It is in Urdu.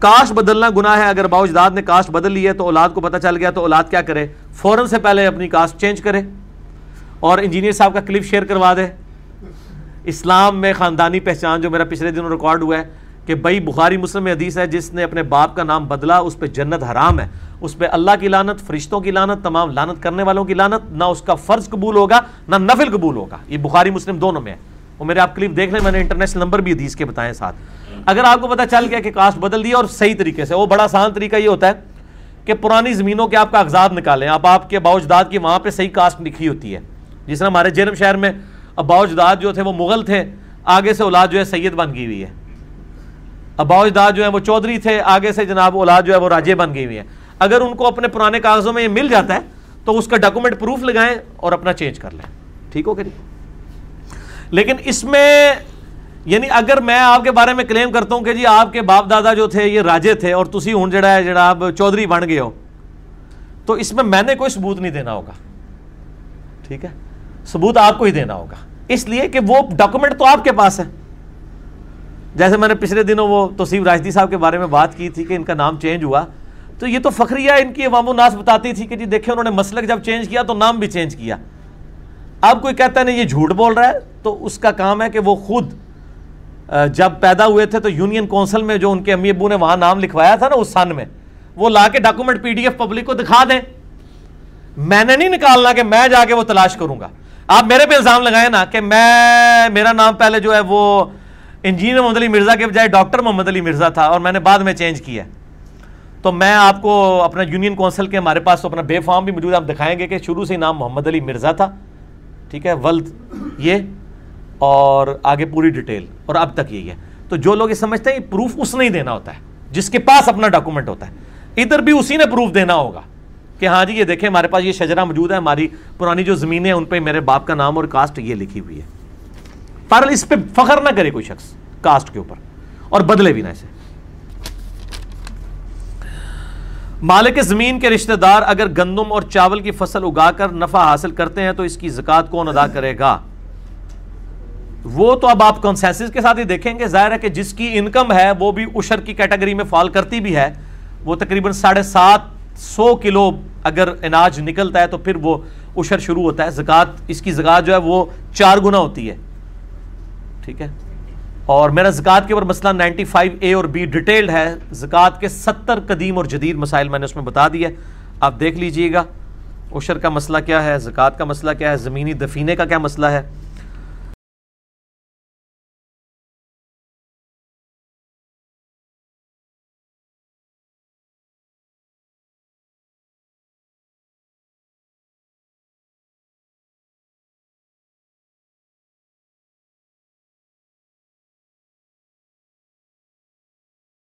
کاسٹ بدلنا گناہ ہے. اگر باوجداد نے کاسٹ بدل لی ہے تو اولاد کو پتہ چل گیا تو اولاد کیا کرے؟ فوراً سے پہلے اپنی کاسٹ چینج کرے. اور انجینئر صاحب کا کلپ شیئر کروا دے. اسلام میں خاندانی پہچان جو میرا پچھلے دنوں ریکارڈ ہوا ہے کہ بھائی بخاری مسلم میں حدیث ہے جس نے اپنے باپ کا نام بدلا اس پہ جنت حرام ہے, اس پہ اللہ کی لعنت, فرشتوں کی لعنت, تمام لعنت کرنے والوں کی لعنت, نہ اس کا فرض قبول ہوگا نہ نفل قبول ہوگا. یہ بخاری مسلم دونوں میں ہے. وہ میرے آپ کلپ دیکھ لیں, میں نے انٹرنیشنل نمبر بھی حدیث کے بتائے ساتھ. اگر آپ کو پتہ چل گیا کہ کاسٹ بدل دی اور صحیح طریقے سے, وہ بڑا آسان طریقہ یہ ہوتا ہے کہ پرانی زمینوں کے آپ کا اغزاد نکالیں. آپ کے باوجداد کی وہاں پہ صحیح کاسٹ لکھی ہوتی ہے. جس طرح ہمارے جہلم شہر میں باوجداد جو تھے وہ مغل تھے, آگے سے اولاد جو ہے سید بن گئی ہوئی ہے. باوجداد جو ہے وہ چودھری تھے, آگے سے جناب اولاد جو ہے وہ راجے بن گئی ہوئی ہے. اگر ان کو اپنے پرانے کاغذوں میں یہ مل جاتا ہے تو اس کا ڈاکومنٹ پروف لگائیں اور اپنا چینج کر لیں. ٹھیک ہو کہ نہیں؟ لیکن اس میں یعنی اگر میں آپ کے بارے میں کلیم کرتا ہوں کہ جی آپ کے باپ دادا جو تھے یہ راجے تھے اور تسی ہوں جڑا ہے جناب چودھری بن گئے ہو, تو اس میں نے کوئی ثبوت نہیں دینا ہوگا. ٹھیک ہے, ثبوت آپ کو ہی دینا ہوگا, اس لیے کہ وہ ڈاکومنٹ تو آپ کے پاس ہے. جیسے میں نے پچھلے دنوں وہ توصیف راشدی صاحب کے بارے میں بات کی تھی کہ ان کا نام چینج ہوا, تو یہ تو فخریہ ان کی عوام الناس بتاتی تھی کہ جی دیکھیں انہوں نے مسلک جب چینج کیا تو نام بھی چینج کیا. اب کوئی کہتا ہے نہیں یہ جھوٹ بول رہا ہے, تو اس کا کام ہے کہ وہ خود جب پیدا ہوئے تھے تو یونین کونسل میں جو ان کے امی ابو نے وہاں نام لکھوایا تھا نا اس سن میں, وہ لا کے document P D F public کو دکھا دیں. میں نے نہیں نکالنا کہ میں جا کے وہ تلاش کروں گا. آپ میرے پہ الزام لگائیں نا کہ میرا نام پہلے جو ہے وہ انجینئر محمد علی مرزا کے بجائے ڈاکٹر محمد علی مرزا تھا اور میں نے بعد میں چینج کیا, تو میں آپ کو اپنا یونین کونسل کے ہمارے پاس اپنا بے فارم بھی موجود ہے, آپ دکھائیں گے کہ شروع سے ہی نام محمد علی مرزا تھا. ٹھیک ہے, ولد یہ اور آگے پوری ڈیٹیل, اور اب تک یہی ہے. تو جو لوگ یہ سمجھتے ہیں پروف اس نے ہی دینا ہوتا ہے جس کے پاس اپنا ڈاکومنٹ ہوتا ہے. ادھر بھی اسی نے پروف دینا ہوگا کہ ہاں جی یہ دیکھیں ہمارے پاس یہ شجرہ موجود ہے, ہماری پرانی جو زمینیں ہیں ان پہ میرے باپ کا نام اور کاسٹ یہ لکھی ہوئی ہے. پر اس پہ فخر نہ کرے کوئی شخص کاسٹ کے اوپر, اور بدلے بھی نہ اسے. مالک زمین کے رشتہ دار اگر گندم اور چاول کی فصل اگا کر نفع حاصل کرتے ہیں تو اس کی زکوٰۃ کون ادا کرے گا؟ وہ تو اب آپ کنسنسس کے ساتھ ہی دیکھیں گے. ظاہر ہے کہ جس کی انکم ہے وہ بھی عشر کی کیٹیگری میں فال کرتی بھی ہے. وہ تقریباً 750 کلو اگر اناج نکلتا ہے تو پھر وہ عشر شروع ہوتا ہے. زکوٰۃ, اس کی زکوٰۃ جو ہے وہ 4 گنا ہوتی ہے. ٹھیک ہے, اور میرا زکوٰۃ کے اوپر مسئلہ 95A اور B ڈیٹیلڈ ہے. زکوٰۃ کے 70 قدیم اور جدید مسائل میں نے اس میں بتا دیا ہے, آپ دیکھ لیجئے گا. عشر کا مسئلہ کیا ہے, زکوٰۃ کا مسئلہ کیا ہے, زمینی دفینے کا کیا مسئلہ ہے.